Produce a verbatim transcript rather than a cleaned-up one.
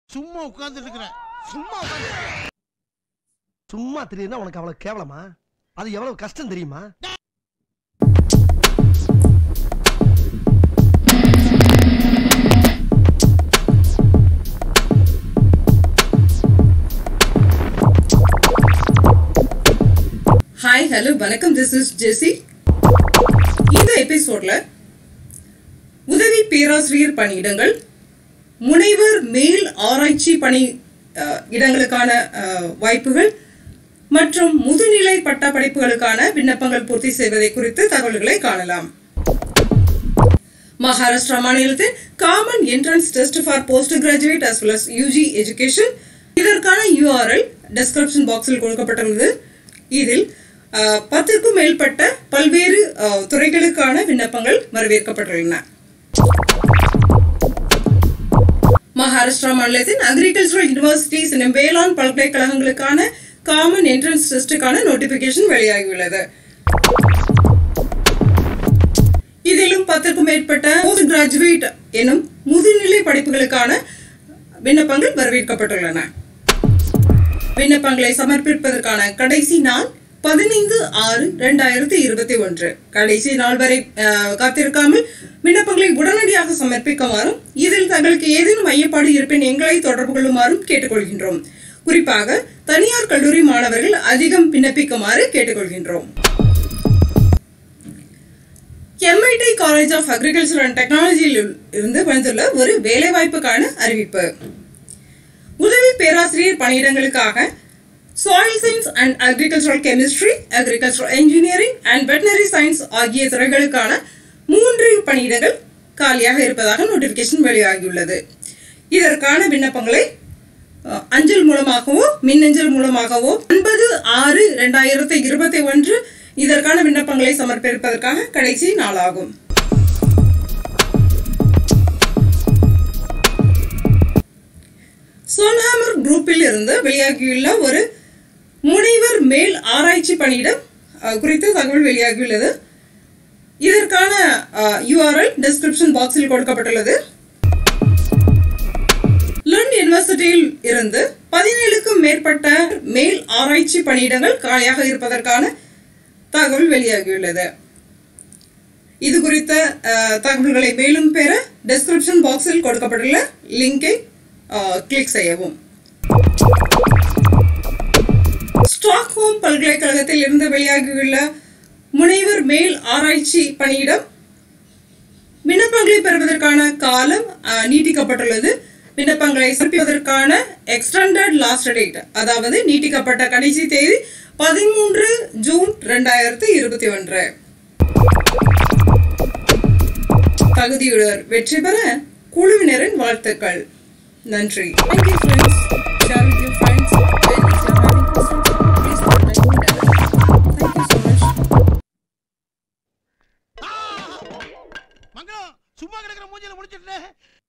சும்மா உட்கார்ந்துட்டு இருக்கறேன். சும்மா உட்கார்ந்து. சும்மா தெரியுனா உனக்கு அவ்வளவு கேவலமா? அது எவ்வளவு கஷ்டம் தெரியுமா? Hi, hello, வணக்கம். This is Jessie. இந்த எபிசோட்ல உதவி பேராசிரியர் பணியிடங்கள், முனைவர் மேல் ஆராய்ச்சி பணி இடங்களுக்கான வாய்ப்புகள் மற்றும் முதுநிலை பட்ட படிப்புகளுக்கான விண்ணப்பங்கள் பூர்த்தி செய்வதை குறித்து தகவல்களை காணலாம். மகாராஷ்டிரா மாநிலத்தின் common entrance test for postgraduate as well as U G education, இதற்கான U R L டிஸ்கிரிப்ஷன் பாக்ஸில் கொடுக்கப்பட்டுள்ளது. இதில் பத்திற்கும் மேற்பட்ட பல்வேறு துறைகளுக்கான விண்ணப்பங்கள் வரவேற்கப்பட்டுள்ளன. மகாராஷ்டிரா மாநிலத்தின் அக்ரிகல்ச்சரல் யூனிவர்சிட்டிஸ் எனும் வேளாண் பல்கலைக்கழகங்களுக்கான காமன் என்ட்ரன்ஸ் டெஸ்டுக்கான நோட்டிபிகேஷன் வெளியாகியுள்ளது. இதிலும் பத்திற்கும் மேற்பட்ட போஸ்ட் கிராஜுவேட் எனும் முதுநிலை படிப்புகளுக்கான விண்ணப்பங்கள் வரவேற்கப்பட்டுள்ளன. விண்ணப்பங்களை சமர்ப்பிப்பதற்கான கடைசி நாள் பதினைந்து ஆறு இரண்டாயிரத்தி இருபத்தி ஒன்று. கடைசி நாள் வரை காத்திருக்காமல் விண்ணப்பங்களை உடனடியாக சமர்ப்பிக்குமாறும், இதில் தங்களுக்கு ஏதேனும் ஐயப்பாடு இருப்பின் எங்களை தொடர்பு கொள்ளுமாறும் கேட்டுக்கொள்கின்றோம். குறிப்பாக தனியார் கல்லூரி மாணவர்கள் அதிகம் விண்ணப்பிக்குமாறு கேட்டுக்கொள்கின்றோம். M I T college of agriculture and டெக்னாலஜியில் இருந்து வந்துள்ள ஒரு வேலைவாய்ப்புக்கான அறிவிப்பு. உதவி பேராசிரியர் பணியிடங்களுக்காக Soil Science and Agricultural Chemistry, Agricultural Engineering and Veterinary Science ஆகிய துறைகளுக்கான மூன்று பணியிடங்கள் காலியாக இருப்பதாக நோட்டிபிகேஷன் வெளியாகியுள்ளது. இதற்கான விண்ணப்பங்களை அஞ்சல் மூலமாகவோ மின்னஞ்சல் மூலமாகவோ ஒன்பது ஆறு இரண்டாயிரத்தி இருபத்தி ஒன்று இதற்கான விண்ணப்பங்களை சமர்ப்பிப்பதற்காக கடைசி நாளாகும். சோன்ஹாமர் குரூப்பில் இருந்து வெளியாகியுள்ள ஒரு முனைவர் மேல் ஆராய்ச்சி பணியிடம் குறித்து தகவல் வெளியாகியுள்ளது. இதற்கான U R L டிஸ்கிரிப்ஷன் பாக்ஸில் கொடுக்கப்பட்டுள்ளது. லண்ட் யூனிவர்சிட்டியில் இருந்து பதினேழுக்கும் மேற்பட்ட மேல் ஆராய்ச்சி பணியிடங்கள் காலியாக இருப்பதற்கான தகவல் வெளியாகியுள்ளது. இது குறித்த தகவல்களை மேலும் பெற டிஸ்கிரிப்ஷன் பாக்ஸில் கொடுக்கப்பட்டுள்ள லிங்கை கிளிக் செய்யவும். ஸ்டாக்ஹோம் பல்கலைக்கழகத்தில் இருந்து வெளியாகியுள்ள முனைவர் மேல் ஆராய்ச்சி பணியிடம் விண்ணப்பங்களை பெறுவதற்கான காலம் நீட்டிக்கப்பட்டுள்ளது. விண்ணப்பங்களை சமர்ப்பிப்பதற்கான எக்ஸ்டெண்டட் லாஸ்ட் டேட், அதாவது நீட்டிக்கப்பட்ட கடைசி தேதி பதிமூன்று ஜூன் இரண்டாயிரத்தி இருபத்தி ஒன்று. தகுதியுடன் வெற்றி பெற குழுவினரின் வாழ்த்துக்கள். நன்றி. Thank you friends. Share with your friends. And if you are having questions, please contact me directly. Thank you so much. மங்களம் சும்மா கிடக்குற மூஞ்சில முடிச்சிட்டே